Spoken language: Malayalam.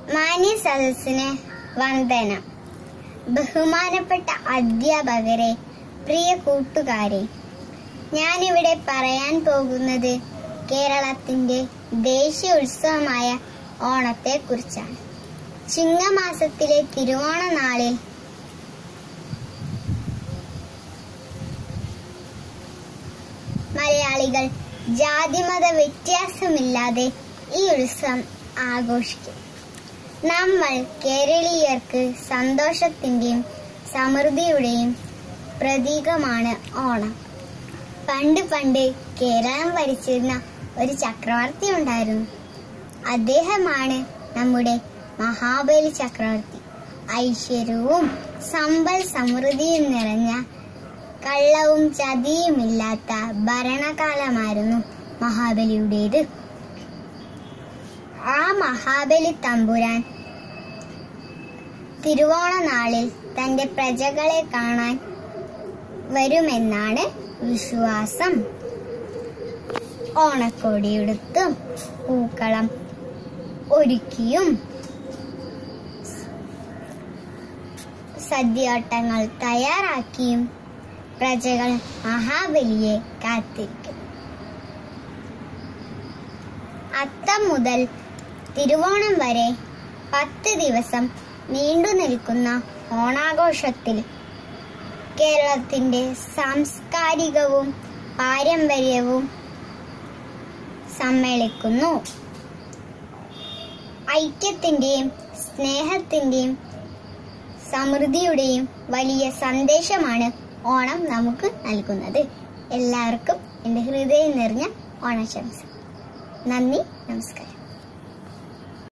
മാന്യ സദസ്സിന് വന്ദനം. ബഹുമാനപ്പെട്ട അധ്യാപകരെ, പ്രിയ കൂട്ടുകാരെ, ഞാനിവിടെ പറയാൻ പോകുന്നത് കേരളത്തിന്റെ ദേശീയ ഉത്സവമായ ഓണത്തെ കുറിച്ചാണ്. ചിങ്ങമാസത്തിലെ തിരുവോണ നാളിൽ മലയാളികൾ ജാതിമത വ്യത്യാസമില്ലാതെ ഈ ഉത്സവം ആഘോഷിക്കും. നമ്മൾ കേരളീയർക്ക് സന്തോഷത്തിന്റെയും സമൃദ്ധിയുടെയും പ്രതീകമാണ് ഓണം. പണ്ട് കേരളം ഭരിച്ചിരുന്ന ഒരു ചക്രവർത്തി ഉണ്ടായിരുന്നു. അദ്ദേഹമാണ് നമ്മുടെ മഹാബലി ചക്രവർത്തി. ഐശ്വര്യവും സമ്പൽ സമൃദ്ധിയും നിറഞ്ഞ, കള്ളവും ചതിയുമില്ലാത്ത ഭരണകാലമായിരുന്നു മഹാബലിയുടേത്. ആ മഹാബലി തമ്പുരാൻ തിരുവോണ നാളിൽ തന്റെ പ്രജകളെ കാണാൻ വരുമെന്നാണ് വിശ്വാസം. ഓണക്കോടിയെടുത്തും പൂക്കളം ഒരുക്കിയും സദ്യവട്ടങ്ങൾ തയ്യാറാക്കിയും പ്രജകൾ മഹാബലിയെ കാത്തിരിക്കും. അത്തം മുതൽ തിരുവോണം വരെ 10 ദിവസം നീണ്ടു നിൽക്കുന്ന ഓണാഘോഷത്തിൽ കേരളത്തിന്റെ സാംസ്കാരികവും പാരമ്പര്യവും സമ്മേളിക്കുന്നു. ഐക്യത്തിന്റെയും സ്നേഹത്തിന്റെയും സമൃദ്ധിയുടെയും വലിയ സന്ദേശമാണ് ഓണം നമുക്ക് നൽകുന്നത്. എല്ലാവർക്കും എൻ്റെ ഹൃദയം നിറഞ്ഞ ഓണാശംസ. നന്ദി, നമസ്കാരം.